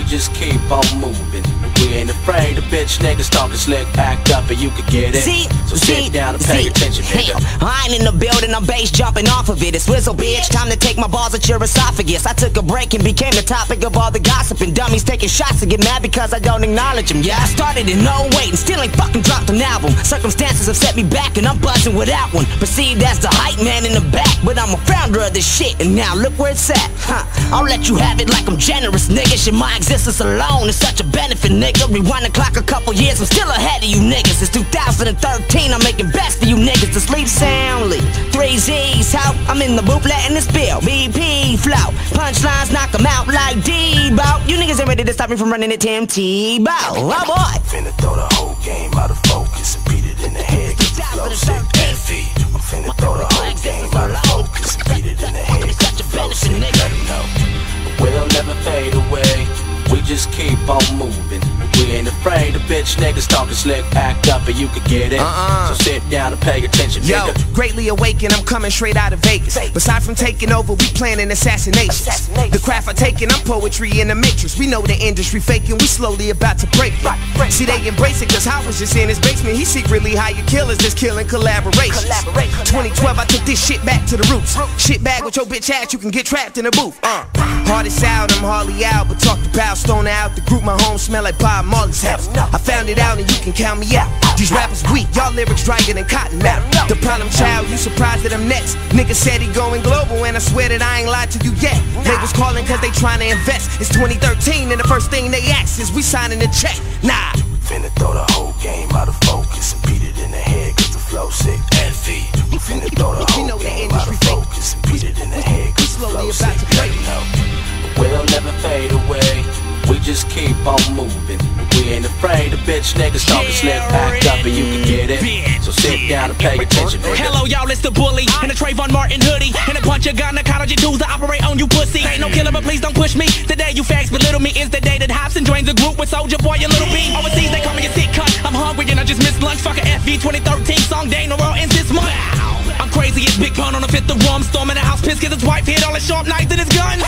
just keep on moving. We ain't afraid of bitch niggas talking slick, act up and you could get it. So sit down and pay attention, nigga. I ain't in the building, I'm bass jumping off of it. It's Whistle, bitch, time to take my balls at your esophagus. I took a break and became the topic of all the gossip, and dummies taking shots to get mad because I don't acknowledge them. Yeah, I started in 08 and still ain't fucking dropped an album. Circumstances have set me back and I'm buzzing without one. Perceived as the hype man in the back, but I'm a founder of this shit, and now look where it's at. I'll let you have it like I'm generous, nigga. Shit, my existence alone is such a benefit, nigga. Rewind the clock a couple years, I'm still ahead of you niggas. Since 2013, I'm making best of you niggas to sleep soundly. 3 Z's, how I'm in the booth letting it spill. BP flow, punchlines knock 'em out like D-Bow. You niggas ain't ready to stop me from running it, Tim Tebow. Oh boy. Finna throw the whole game out of focus and beat it in the head, cause the flow sick FV. I'm finna throw the whole game out of focus and beat it in the head, cause the flow sick, let it know. We'll never fade away, we just keep on moving. We ain't afraid of bitch niggas talking slick, act up and you could get it. So sit down and pay attention, nigga. Yo, greatly awakened, I'm coming straight out of Vegas. Aside from taking over, we planning assassinations. The craft I taking, I'm poetry in the matrix. We know the industry faking, we slowly about to break it. See, they embrace it, cause Howard was just in his basement. He secretly hired killers, just killing collaborations. 2012, I took this shit back to the roots. Shit bag with your bitch ass, you can get trapped in a booth. Hardest out, I'm hardly out, but talked about stone out the group. My home smell like Bob Marley's house. I found it out and you can count me out. These rappers weak, y'all lyrics drier than cotton mouth. The problem child, you surprised that I'm next. Nigga said he going global and I swear that I ain't lied to you yet. Labels calling cause they trying to invest. It's 2013 and the first thing they ask is we signing a check. Nah. Finna throw the whole game out of focus and beat it in the head cause the flow sick FV. Finna throw the whole game out of focus and beat it in the head cause the flow sick, let it know. We'll never fade away, we just keep on moving. We ain't afraid of bitch niggas talking slick, act up and you can get it. So sit down and pay attention, nigga. Hello y'all, it's the bully and the Trayvon Martin hoodie and a bunch of gynecology dudes that operate on you pussy. Ain't no killer but please don't push me. The day you fags belittle me is the day that Hobson joins the group with Soulja Boy and Little B. Overseas they call me a sick cunt. I'm hungry and I just missed lunch. Fuck a FV 2013 song, day in the world ends this month. I'm crazy as Big Pun on the 5th of rum, storming the house pissed cause his wife hit all his sharp knives in his gun.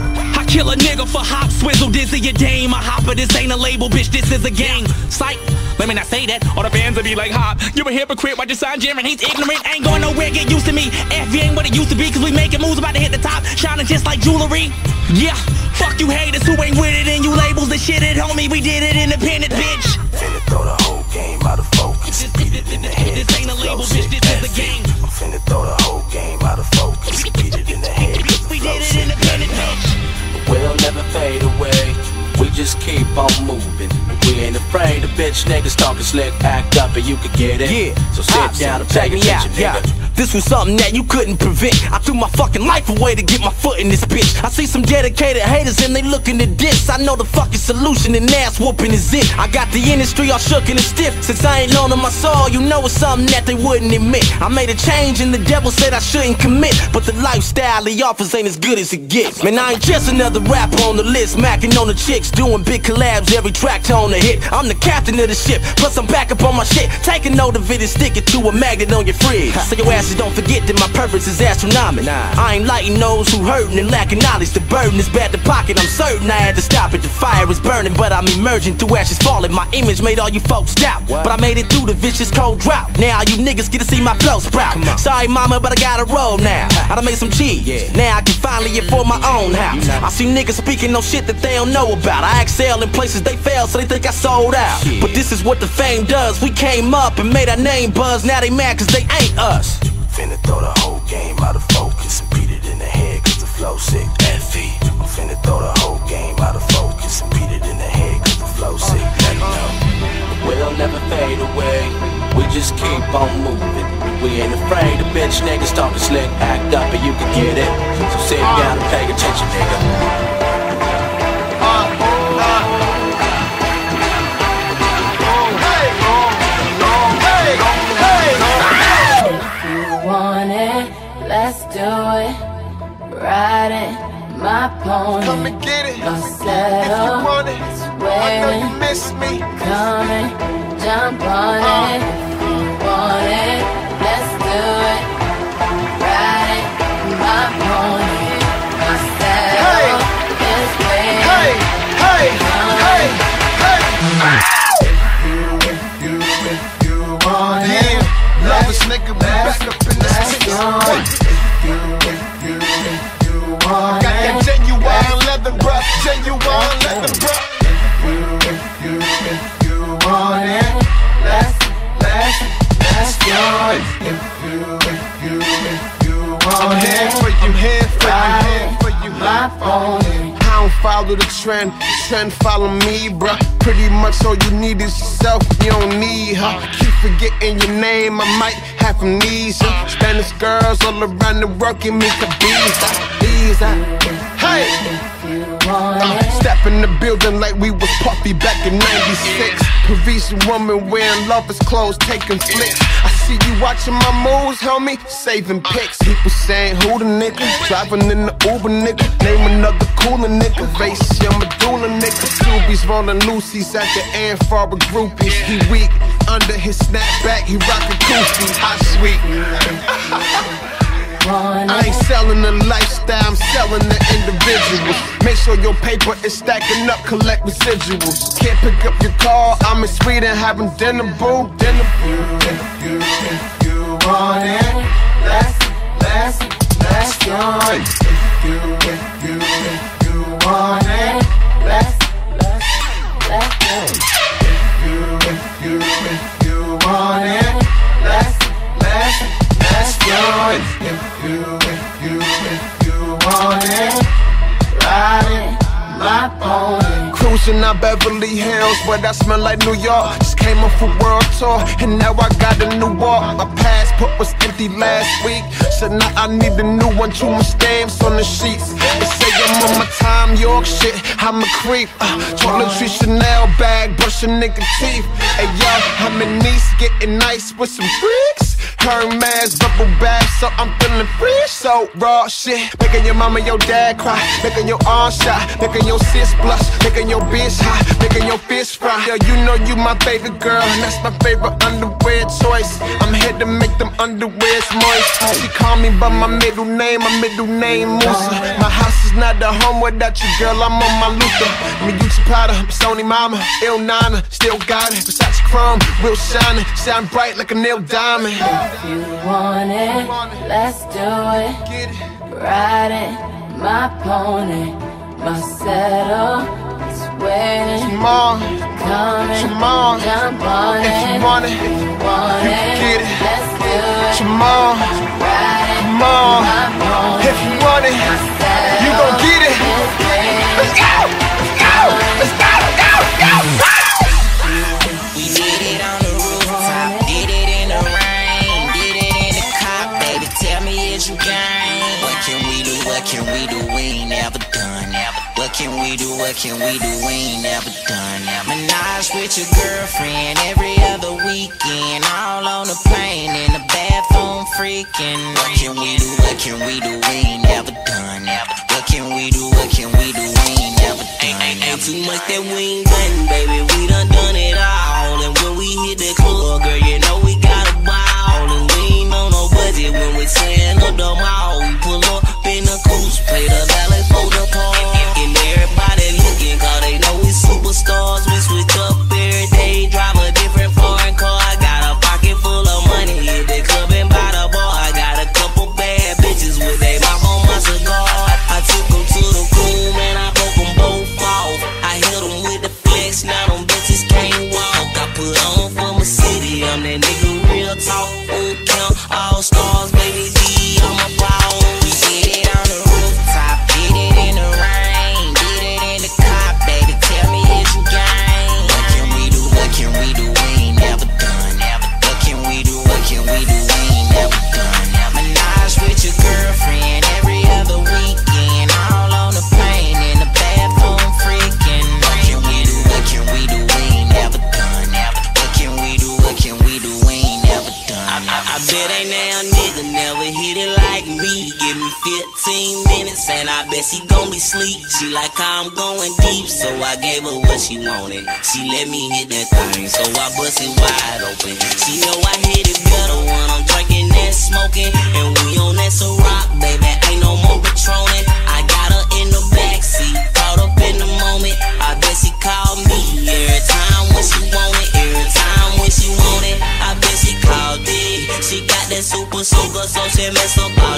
I kill a nigga for hop, swizzle, dizzy, a dame. I hop, but this ain't a label, bitch, this is a game. Psych, let me not say that, all the fans will be like, Hop, you a hypocrite, why you sign Jim and he's ignorant. Ain't going nowhere, get used to me. FV ain't what it used to be, cause we making moves about to hit the top, shining just like jewelry. Yeah, fuck you haters who ain't with it, and you labels the shit it, homie, we did it independent, bitch. Finna throw the whole game out of focus and beat it in the head. This ain't a label, bitch, this is a game. I'm finna throw the whole game out of focus and beat it in the head. We did it independent, bitch. We'll never fade away, we just keep on moving. We ain't afraid of bitch niggas talking slick, act up and you could get it. So sit down and pay attention, nigga. This was something that you couldn't prevent. I threw my fucking life away to get my foot in this bitch. I see some dedicated haters and they looking to diss. I know the fucking solution and ass whooping is it. I got the industry all shook and stiff. Since I ain't loaning my soul, you know it's something that they wouldn't admit. I made a change and the devil said I shouldn't commit, but the lifestyle he offers ain't as good as it gets. Man, I ain't just another rapper on the list, macking on the chicks, doing big collabs, every track tone a hit. I'm the captain of the ship, plus I'm back up on my shit. Take a note of it and stick it to a magnet on your fridge. So your asses don't forget that my purpose is astronomical. I ain't lighting those who hurting and lacking knowledge. The burden is bad to pocket, I'm certain I had to stop it. The fire is burning, but I'm emerging through ashes falling. My image made all you folks doubt, but I made it through the vicious cold drought. Now you niggas get to see my flow sprout. Sorry mama, but I gotta roll now. I done made some cheese, now I can finally afford my own house. I see niggas speaking on shit that they don't know about. I excel in places they fail, so they think I sold out. But this is what the fame does. We came up and made our name buzz. Now they mad cause they ain't us. Finna throw the whole game out of focus and beat it in the head cause the flow sick FV. I'm finna throw the whole game out of focus and beat it in the head cause the flow sick, let it know. We'll never fade away, we just keep on moving. We ain't afraid of bitch niggas talking slick, act up and you can get it. So sit down and pay attention, nigga. Let's do it, riding my pony. Come and get it, no settle, if you want it. I know you miss me. Come and jump on it, if you want it. Let's do it, riding my pony. No settle, is waiting. Hey, hey. Got that genuine leather, bruh. Genuine leather, bruh. If you want it, let's go. If you want it, hand for you, my phone. I don't follow the trend follow me, bruh. Pretty much all you need is yourself, you don't need her. Keep forgetting your name, I might have amnesia. Spanish girls all around the world give me cabeza. Hey! Step in the building like we was Puffy back in 96. Parisian woman wearing lovers clothes, taking flicks. I see you watching my moves, homie, saving pics. People saying who the nigga, driving in the Uber nigga. Name another cooler nigga, racial medulla nigga. Subies rolling loosies at the end for a groupies. He weak, under his snapback, he rockin' koofy. Hot sweet. I ain't selling the lifestyle, I'm selling the individuals. Make sure your paper is stacking up, collect residuals. Can't pick up your call, I'm in Sweden having dinner, boo. Dinner, if you want it, let's go. If you want it, let's go. If you want it, let's go. If you want it, ride it, my pony. Cruising out Beverly Hills, where that smell like New York. Just came off a world tour, and now I got a new walk. My passport was empty last week, so now I need a new one. Too much stamps on the sheets. They say I'm on my time, York shit, I'm a creep. Toiletry Chanel bag, brush a nigga teeth. Hey yo, I'm in Nice, getting nice with some freaks. Hermes bubble bath, so I'm feeling free. So raw shit, making your mama, your dad cry, making your arm shot, making your sis blush, making your bitch hot, making your fish fry. Yo, you know you my favorite girl, and that's my favorite underwear choice. I'm here to make them underwears moist. She call me by my middle name Musa. My house is not the home without you, girl. I'm on my Luther. Me Gucci Prada, Sony Mama, Il Nana, still got it. Versace chrome, real shining, shine bright like a nail diamond. If you want it, let's do it. Ride it, my pony, my saddle is waiting. Come and jump on it. If you want it, you can get it. Let's do it. Ride it, my pony. If you want it, you gon' get it. Let's go, let's go, let's go, go. We did it on the rooftop, did it in the rain, did it in the car, baby. Tell me, is you game? What can we do? What can we do? We ain't never done. What can we do? What can we do? We ain't never done. Menage with your girlfriend every other weekend, all on the plane in the bathroom freaking. What can we do? What can we do? We ain't never done. What can we do? What can we do? We ain't never done. Ain't too much that we ain't done, baby. We done it all. And when we hit the club, girl, you know we got a ball. And we ain't on no budget when we tearing up the mall. We pull up in the coupe, play the ballet for the car. And everybody looking, cause they know we superstars. We switch up every day, drive a different foreign car. I got a pocket full of money, hit the club and buy the bar. I got a couple bad bitches with they mouth on my cigar. I took them to the room and I broke them both off. I hit them with the flex, now them bitches can't walk. I put on for my city, I'm that nigga real talk. Full count, all stars, baby G, I'm a ball. We did it on the rooftop, did it in the rain, did it in the car, baby. Tell me, is you game? What can we do? What can we do? We ain't never done. What can we do? What can we do? We ain't never done. Menage with your girlfriend every other weekend, all on the plane in the bathroom freaking. What can we do? What can we do? We ain't never done. What can we do? What can we do? We ain't never done. I bet ain't now nigga never hit it like me. Give me 15 minutes and I bet she gon' be sleep. She like how I'm going deep, so I gave her what she wanted. She let me hit that thing, so I bust it wide open. She know I hit it better when I'm drinking that smoking, and we on that Ciroc, baby. Ain't no more Patronin. I got her in the backseat, caught up in the moment. I bet she called me every time when she want it, every time when she want it. I bet she called it. She got that super soaker, so she mess up all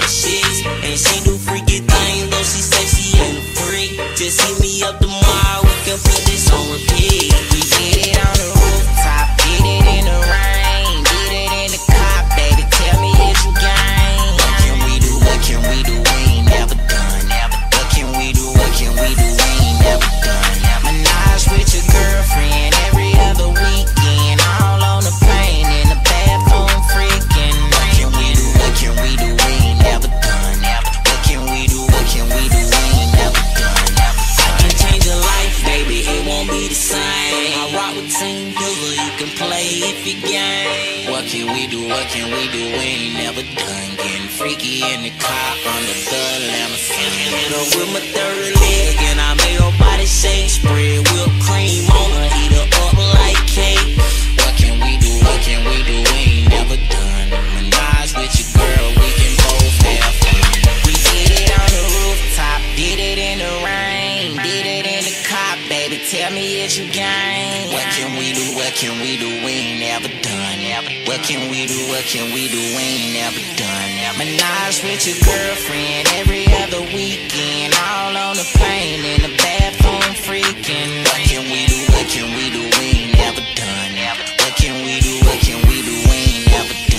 can we do, what can we do? We ain't never done getting freaky in the car under the Lamborghini. Hit her with my third leg and I made her body shake. Spread whipped cream on her, eat her up like cake. What can we do, what can we do? We ain't never done. Menage with your girl, we can both have fun. We did it on the rooftop, did it in the rain, did it in the car, baby, tell me is you gang? What can we do, what can we do? We ain't never done. What can we do, what can we do? We ain't never done. Menage with your girlfriend every other weekend, all on the plane, in the bathroom freaking. What can we do, what can we do? We ain't never done. What can we do, what can we do? We ain't never done.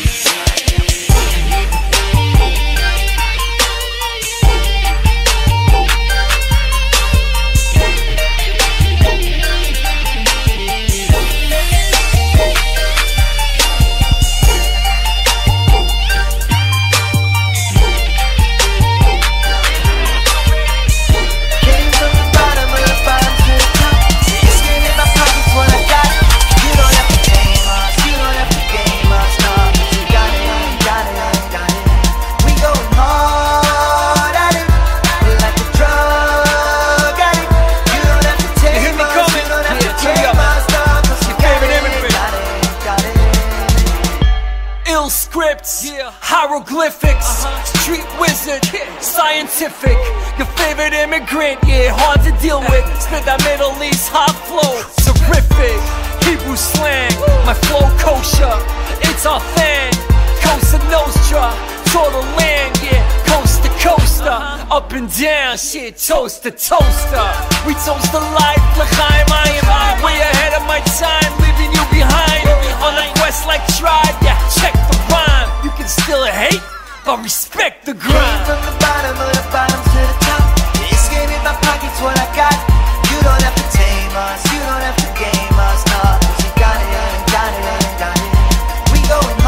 Hieroglyphics, street wizard, scientific, your favorite immigrant, yeah, hard to deal with. Spit that Middle East hot flow, terrific. Hebrew slang, my flow kosher, it's our fan. Cosa Nostra, total land, yeah, coast to coaster, up and down, shit, toast to toaster. We toast the life, l'chaim, I am way ahead of my time, leaving you behind. On a quest like Tribe, yeah, check the rhyme. You can still hate, but respect the grind. Came from the bottom to the top. This game in my pocket's what I got. You don't have to tame us, you don't have to game us, nah. 'Cause you got it, got it, got it. We going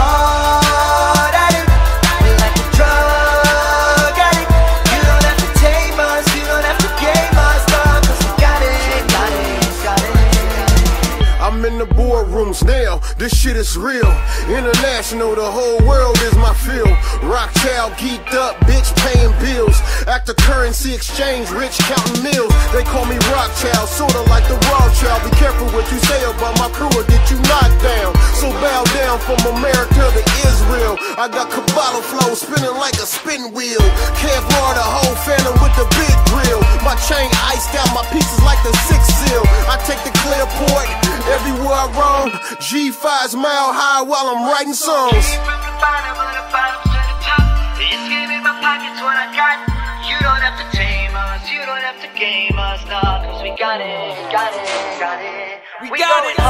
hard at it, like a drug addict. You don't have to tame us, you don't have to game us, nah. 'Cause we got it, got it, got it. I'm in the boardrooms now, this shit is real. International, the whole world is my field. Rockchild, geeked up, bitch paying bills. Act a currency exchange, rich counting mills. They call me Rockchild, sorta like the Rothschild. Be careful what you say about my crew or get you knocked down. So bow down from America to Israel. I got Caballo flow spinning like a spin wheel. Kevlar, the whole phantom with the big grill. My chain iced out, my pieces like the 6th seal. I take the Clearport everywhere I roam. G5's mile high while I'm writing songs. Came from the bottom to the top. This game in my pocket's what I got. You don't have to tame us, you don't have to game us, nah. 'Cause we got it, got it, got it. We got it.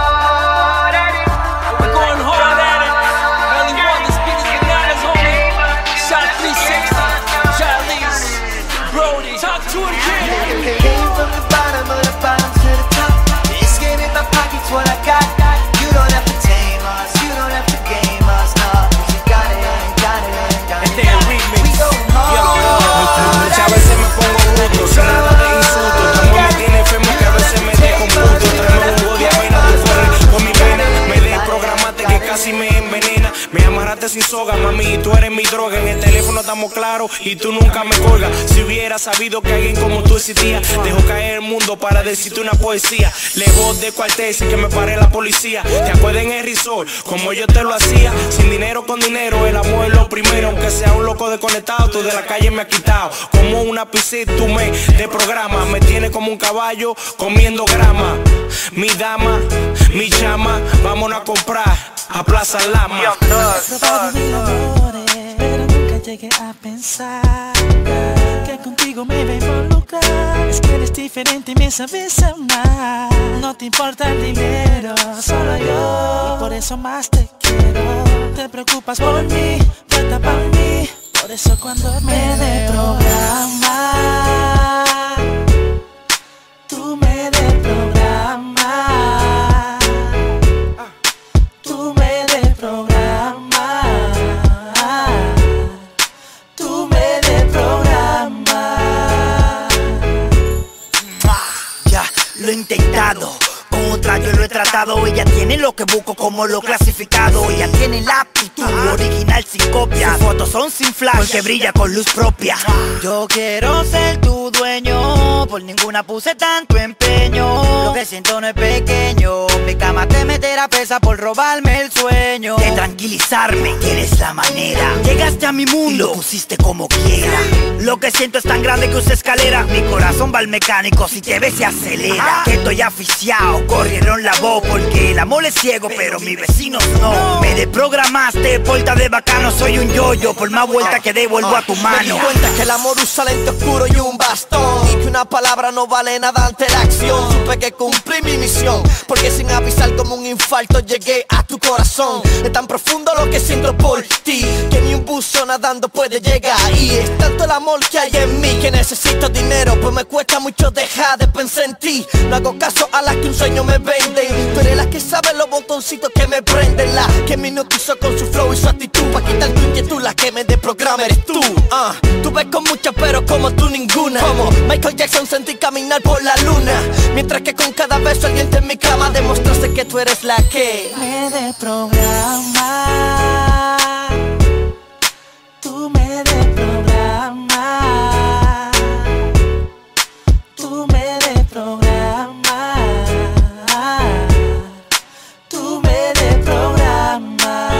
Hard at it. We're going hard at it. Early one, the speed is bananas, homie. Shot 360, Charlize, Brody. Talk to him, kid. Came from the bottom to the top. This game in my pocket's what I got. You don't have to tame us, you don't have to game us, nah. 'Cause we got it, got it, got it. We going hard. Muchas veces me pongo bruto, se me da de insulto. Como me tiene enfermo que a veces me descomputo. Tráeme un body, vaina tu corre con mi pena. Me desprogramaste que casi me envenena. Me amarraste sin soga, mami, tú eres mi droga. En el teléfono estamos claros y tú nunca me colgas. Si hubiera sabido que alguien como tú existía, dejo caer el mundo para decirte una poesía. Lejos de cuartel sin que me pare la policía. Te acuerdas en el resort, como yo te lo hacía. Sin dinero con dinero, el amor es lo primero. Aunque sea un loco desconectado, tú de la calle me has quitado. Como una piscina, tú me desprogramas. Me tienes como un caballo comiendo grama. Mi dama, mi chama, vámonos a comprar a Plaza Lama. Probado mil amores, pero nunca llegué a pensar que contigo me iba a involucrar. Es que eres diferente y me sabes amar. No te importa el dinero, solo yo. Y por eso más te quiero. Te preocupas por mí, trata para mí. Por eso cuando me desprogramas, tú me desprogramas. Tú me desprogramas. Tú me desprogramas. Ya lo he intentado, con otra yo lo he tratado. estado. Ella tiene lo que busco como lo clasificado. Ella tiene la aptitud original sin copia. Sus fotos son sin flash porque brilla con luz propia. Yo quiero ser tu dueño, por ninguna puse tanto empeño. Lo que siento no es pequeño, mi cama te meterá presa por robarme el sueño. De tranquilizarme tienes la manera. Llegaste a mi mundo y lo pusiste como quiera. Lo que siento es tan grande que usa escalera. Mi corazón va al mecánico, si te ves se acelera. Que estoy aficiado, corrieron la voz porque el amor es ciego, pero mis vecinos no. Me desprogramaste, porta de bacano. Soy un yoyo, por más vuelta que dé vuelvo a tu mano. Me di cuenta que el amor usa lente oscuro y un bastón, y que una palabra no vale nada ante la acción. Supe que cumplí mi misión, porque sin avisar como un infarto llegué a tu corazón. Es tan profundo lo que siento por ti, que ni un buzo nadando puede llegar. Y es tanto el amor que hay en mí que necesito dinero, pues me cuesta mucho dejar de pensar en ti. No hago caso a las que un sueño me venden. Tú eres la que sabe los botoncitos que me prenden, la que me hipnotizó con su flow y su actitud. Pa' quitar tu inquietud, la que me desprograma eres tú. Tú ves con muchas pero como tú ninguna. Como Michael Jackson sentí caminar por la luna, mientras que con cada beso aliento en mi cama demostraste que tú eres la que me desprograma. Tú me desprogrammas. Tú me desprogrammas. Tú me desprogrammas.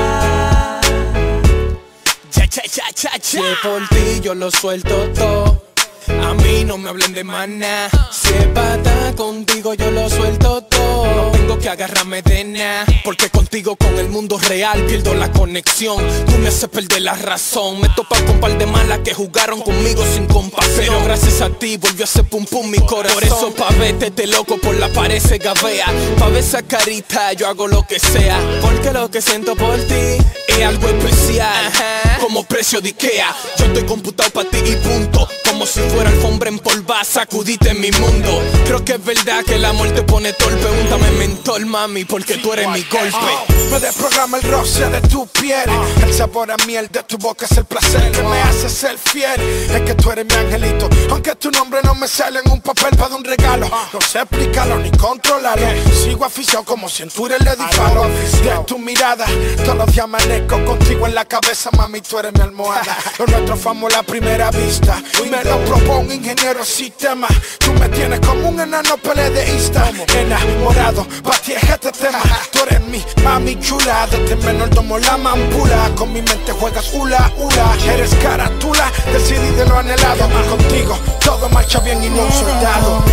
Si es por ti yo lo suelto todo, a mí no me hablen de maná. Si es pata contigo yo lo suelto todo, no tengo que agarrarme de nada, porque contigo con el mundo real pierdo la conexión. Tú me haces perder la razón. Me topa con un par de malas que jugaron conmigo sin compasión, pero gracias a ti volvió a hacer pum pum mi corazón. Por eso pa' verte te loco por la pared se gavea. Pa' ver esa carita yo hago lo que sea, porque lo que siento por ti es algo especial, como precio de Ikea. Yo estoy computado pa' ti y punto, como si fuera alfombra en polva, sacudite en mi mundo. Creo que es verdad que el amor te pone torpe. Úntame mentor, mami, porque tú eres mi golpe. Me desprograma el roce de tu piel, el sabor a miel de tu boca es el placer que me hace ser fiel. Es que tú eres mi angelito, aunque tu nombre no me sale en un papel para un regalo. No sé explicarlo ni controlarlo, sigo aficionado como si en Twitter le disparo. De tu mirada, todos los días amanezco contigo en la cabeza, mami, tú eres mi almohada. Lo nuestro fue amor a la primera vista, me lo propongo un ingeniero sistema. Tú me tienes como un enano peledeísta, enamorado, pa' ti es este tema. Tú eres mi mami chula, desde menor tomo la mampula. Con mi mente juegas hula hula, eres carátula del CD de lo anhelado. Contigo todo marcha bien y no un soldado.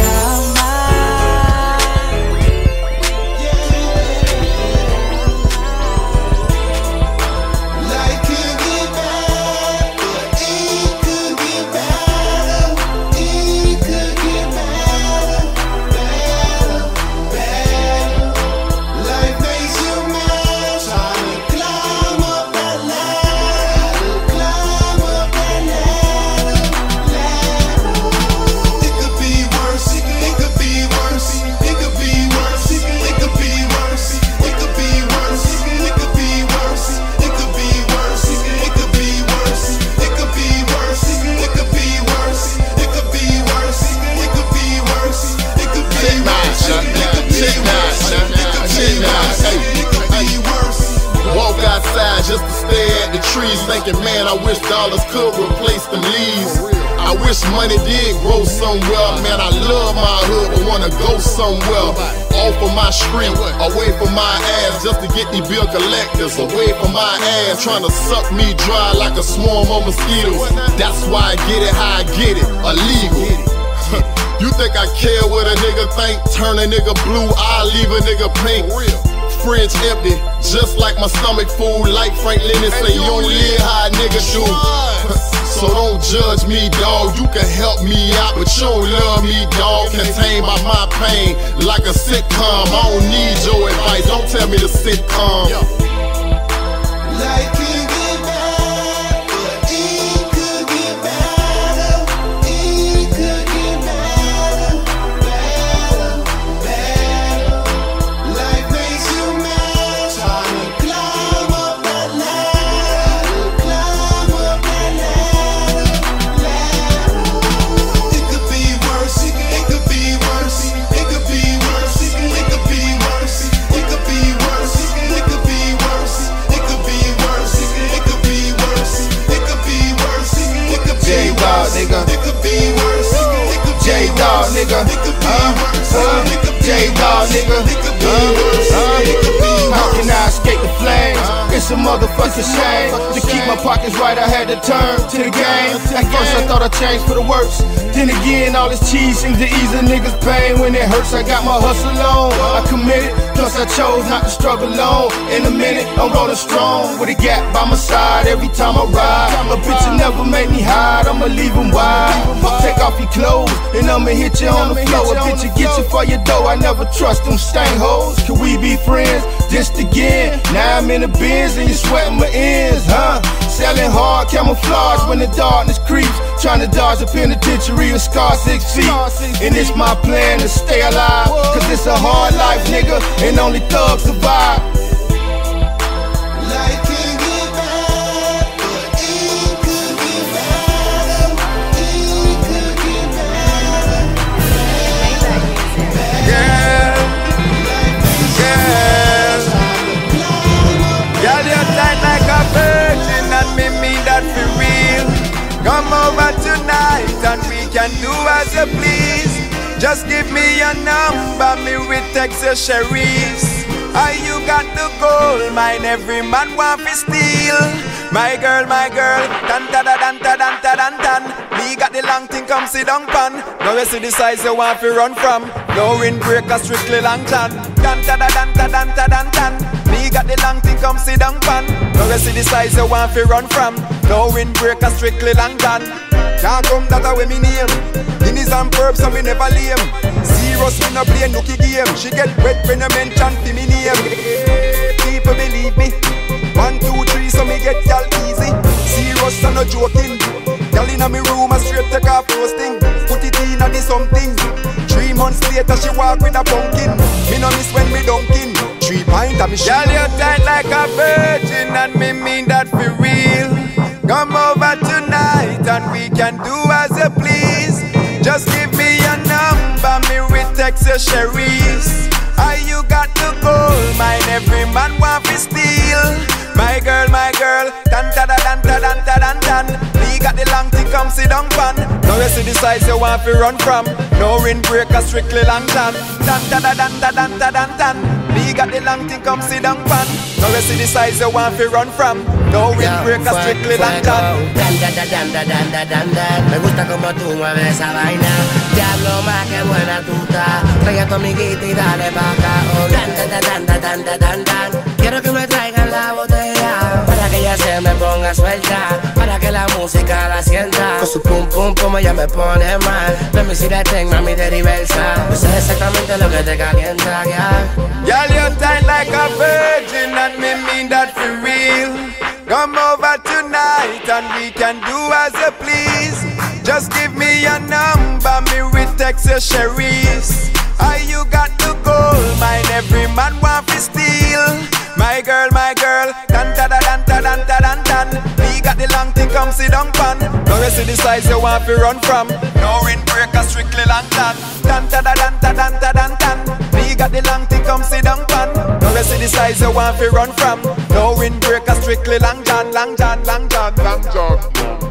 Walk outside just to stare at the trees, thinking, man, I wish dollars could replace them leaves. I wish money did grow somewhere. Man, I love my hood, but wanna go somewhere. Off of my street, away from my ass, just to get these bill collectors away from my ass, trying to suck me dry like a swarm of mosquitoes. That's why I get it how I get it, illegal. You think I care what a nigga think? Turn a nigga blue, I'll leave a nigga pink. Fridge empty, just like my stomach full. Like Frank Lennon say, you don't live how a nigga do. So don't judge me, dawg. You can help me out, but you don't love me, dawg. Contained by my pain, like a sitcom. I don't need your advice, don't tell me to sit calm. Like J-Dog, nigga. J-Dog, nigga. How can I escape the flames? It's a motherfucking shame. To keep my pockets right, I had to turn to the game. At first I thought I changed for the worse. Then again, all this cheese seems to ease a nigga's pain. When it hurts, I got my hustle on. I committed, plus I chose not to struggle alone. In a minute, I'm rolling strong with a gap by my side every time I ride. A bitch will never make me hide, I'ma leave him wide. Take off your clothes, and I'ma hit you on the floor. A bitch will get you for your dough, I never trust them stank hoes. Can we be friends? Just again, now I'm in the Benz and you sweating my ends, huh? Selling hard camouflage when the darkness creeps. Trying to dodge a penitentiary and scar 6 feet. And it's my plan to stay alive, cause it's a hard life, nigga, and only thugs survive. Life can get bad, but it could get better. It could get better. Girl, girl, you're tight like a virgin, and me mean that for real. Come over tonight and we can do as you please. Just give me your number, me will text your Cherise. You got the gold mine, every man want to steal. My girl, dan da da dan da dan da dan dan. Me got the long thing, come sit down pan. Now you see the size you want to run from. No windbreaker, strictly long tan. Dan da da dan da dan da dan dan. Me got the long thing, come sit down pan. Now you see the size you want to run from. No windbreaker, strictly long tan. Can't come that away me name. Guineas and perps so we never lame. Serious we no play nookie game. She get wet when you mention for me name. People believe me. 1, 2, 3 so me get y'all easy. Serious and no joking. Y'all inna me room and straight take off roasting. Put it in and do something. 3 months later she walk with a pumpkin. Me no miss when me dunking. 3 pints and me shell you tight like a virgin, and me mean that for real. Come over tonight and we can do as you please. Just give me your number, me will text your Cherise. You got the gold mine, every man want to steal. My girl, dan da da dan da dan da dan dan. Me got the long thing, come sit down pan. Now you see the size you want to run from. No windbreaker, strictly long tan. Dan da da dan da dan da dan dan. Me got the long thing, come sit down pan. Now you see the size you want to run from. No windbreaker, strictly long tan. Dan da da dan da dan da dan dan. Me gusta como tú mueves esa vaina. Diablo más que buena tú estás. Trae a tu amiguita y dale pa' acá. Oh, dan da da dan da dan da dan dan. Quiero que me traigan la botella para que ella se me ponga suelta, para que la música la sienta. Con su pum pum como ella me pone mal. Let me see that thing, mami, de diversa. Yo sé exactamente lo que te calienta, yeah. Girl, you're tight like a virgin, and me mean that for real. Come over tonight and we can do as you please. Just give me your number, me will text your Cherise. You got the gold mine, every man want to steal. My girl, dan da da dan da dan da dan dan. Me got the long thing, come sit down pan. Now you see the size you want to run from. No windbreaker, strictly long tan. Dan da da dan da dan da dan dan. Me got the long thing, come sit down pan. Now you see the size you want to run from. No windbreaker, strictly long john, long john, long john, long john.